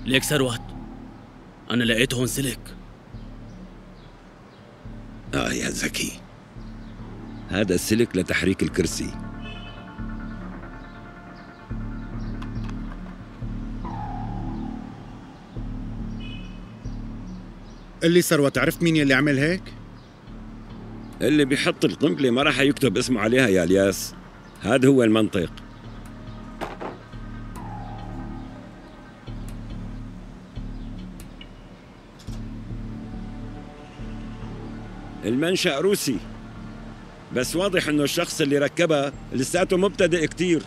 ليك ثروت، أنا لقيت هون سلك. يا زكي، هذا السلك لتحريك الكرسي. اللي ثروت، عرفت مين يلي عمل هيك؟ اللي بيحط القنبلة ما راح يكتب اسمه عليها يا الياس، هذا هو المنطق. المنشأ روسي، بس واضح انه الشخص اللي ركبها لساته مبتدئ كتير.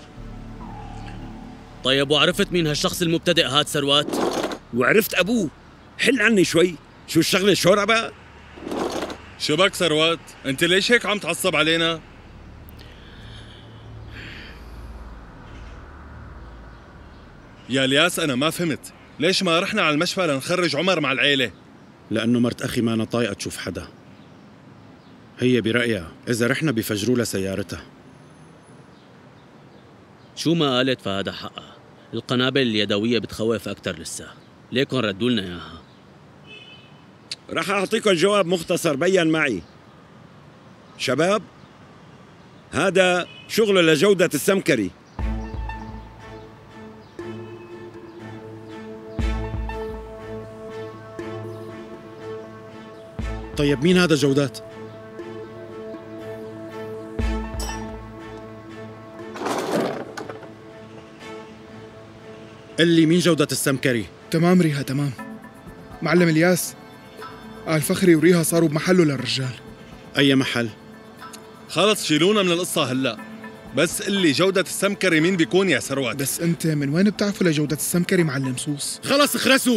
طيب وعرفت مين هالشخص المبتدئ هاد ثروت؟ وعرفت ابوه. حل عني شوي، شو الشغلة شوربة؟ شو بك ثروت؟ انت ليش هيك عم تعصب علينا؟ يا الياس انا ما فهمت، ليش ما رحنا على المشفى لنخرج عمر مع العيلة؟ لأنه مرت أخي ما أنا طايقة تشوف حدا. هي برأيها إذا رحنا بيفجروا لها سيارتها. شو ما قالت فهذا حقها، القنابل اليدوية بتخوف أكتر لسه، ليكن ردوا لنا إياها. راح أعطيكم جواب مختصر بين معي. شباب، هذا شغله لجودة السمكري. طيب مين هذا جودات؟ اللي مين جودة السمكري؟ تمام ريها تمام. معلم الياس، آل فخري وريها صاروا بمحله للرجال. أي محل؟ خلص شيلونا من القصة هلا، بس اللي جودة السمكري مين بيكون يا ثروت؟ بس انت من وين بتعرفوا لجودة السمكري معلم صوص؟ خلص اخرسوا.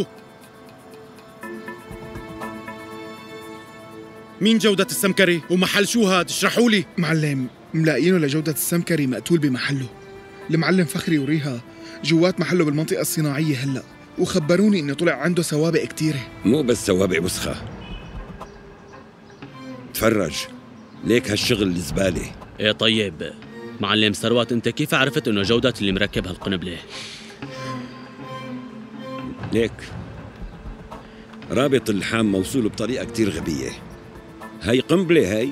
مين جودة السمكري؟ ومحل شو هاد؟ اشرحوا لي. معلم، ملاقيينه لجودة السمكري مقتول بمحله. المعلم فخري وريها جوات محله بالمنطقة الصناعية هلا، وخبروني انه طلع عنده سوابق كتيرة. مو بس سوابق وسخة، تفرج ليك هالشغل زبالة. إيه طيب معلم ثروت، أنت كيف عرفت إنه جودة اللي مركب هالقنبلة؟ ليك رابط اللحام موصول بطريقة كتير غبية. هاي قنبلة هاي.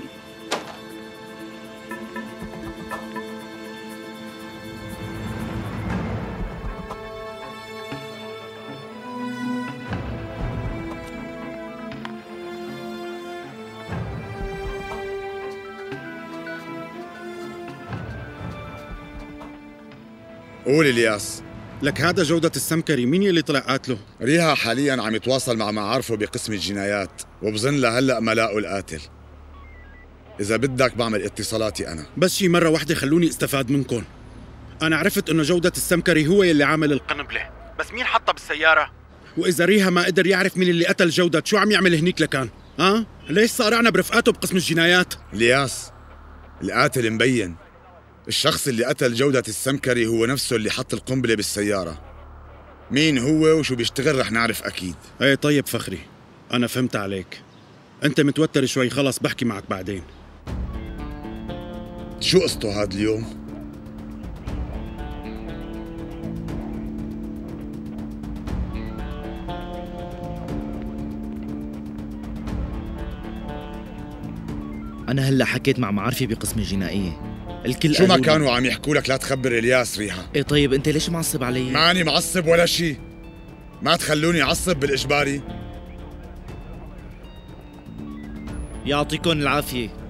قول الياس. لك هذا جودة السمكري مين يلي طلع قاتله؟ ريها حاليا عم يتواصل مع معارفه بقسم الجنايات، وبظن لهلا ما لاقوا القاتل. إذا بدك بعمل اتصالاتي أنا. بس شي مرة واحدة خلوني استفاد منكم. أنا عرفت إنه جودة السمكري هو يلي عامل القنبلة، بس مين حطها بالسيارة؟ وإذا ريها ما قدر يعرف مين اللي قتل جودة، شو عم يعمل هنيك لكان؟ ليش صارعنا برفقاته بقسم الجنايات؟ الياس، القاتل مبين. الشخص اللي قتل جودة السمكري هو نفسه اللي حط القنبلة بالسيارة. مين هو وشو بيشتغل رح نعرف أكيد. ايه طيب فخري، أنا فهمت عليك. أنت متوتر شوي، خلص بحكي معك بعدين. شو قصته هاد اليوم؟ أنا هلأ حكيت مع معارفي بقسم الجنائية، الكل شو ما قالوا كانوا عم يحكوا لك لا تخبر الياس ريها. إيه طيب أنت ليش معصب علي؟ ماني معصب ولا شي، ما تخلوني أعصب بالإجباري. يعطيكم العافية.